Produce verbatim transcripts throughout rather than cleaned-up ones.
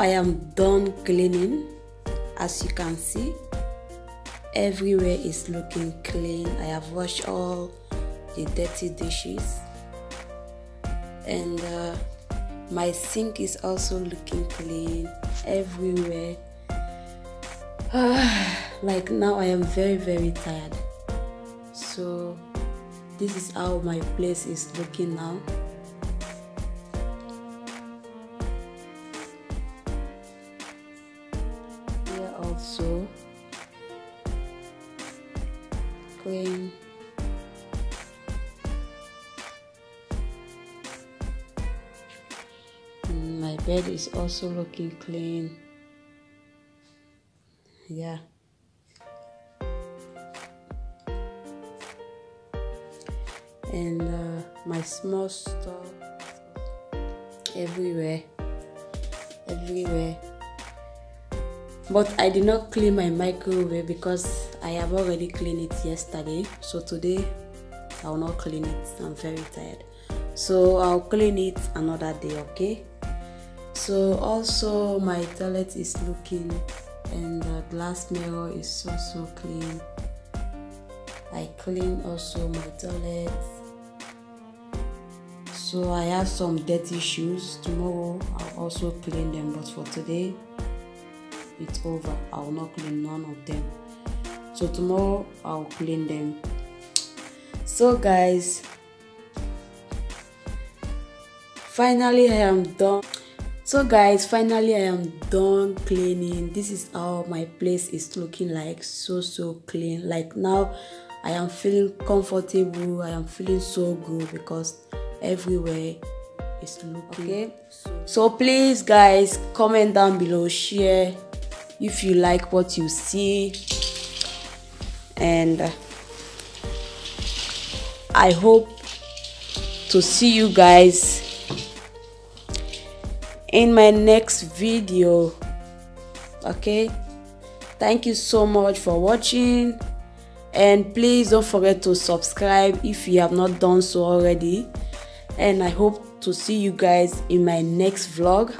I am done cleaning. As you can see, everywhere is looking clean. I have washed all the dirty dishes, and uh, my sink is also looking clean everywhere. Like now I am very very tired, so this is how my place is looking now. Here also clean. And my bed is also looking clean. Yeah. And uh, my small store everywhere, everywhere. But I did not clean my microwave because I have already cleaned it yesterday. So today I will not clean it. I'm very tired. So I'll clean it another day, okay? So also my toilet is looking, and the glass mirror is also clean. I clean also my toilet. So I have some dirty shoes. Tomorrow I'll also clean them, but for today it's over. I will not clean none of them. So tomorrow I'll clean them. So guys, finally I am done. So guys, finally I am done cleaning. This is how my place is looking like. So so clean. Like now I am feeling comfortable. I am feeling so good because everywhere is looking okay. So, so please guys, comment down below, share if you like what you see, and I hope to see you guys in my next video. Okay, thank you so much for watching, and please don't forget to subscribe if you have not done so already. And I hope to see you guys in my next vlog.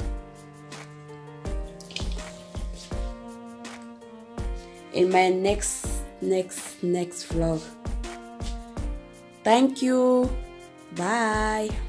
In my next next next vlog. Thank you. Bye.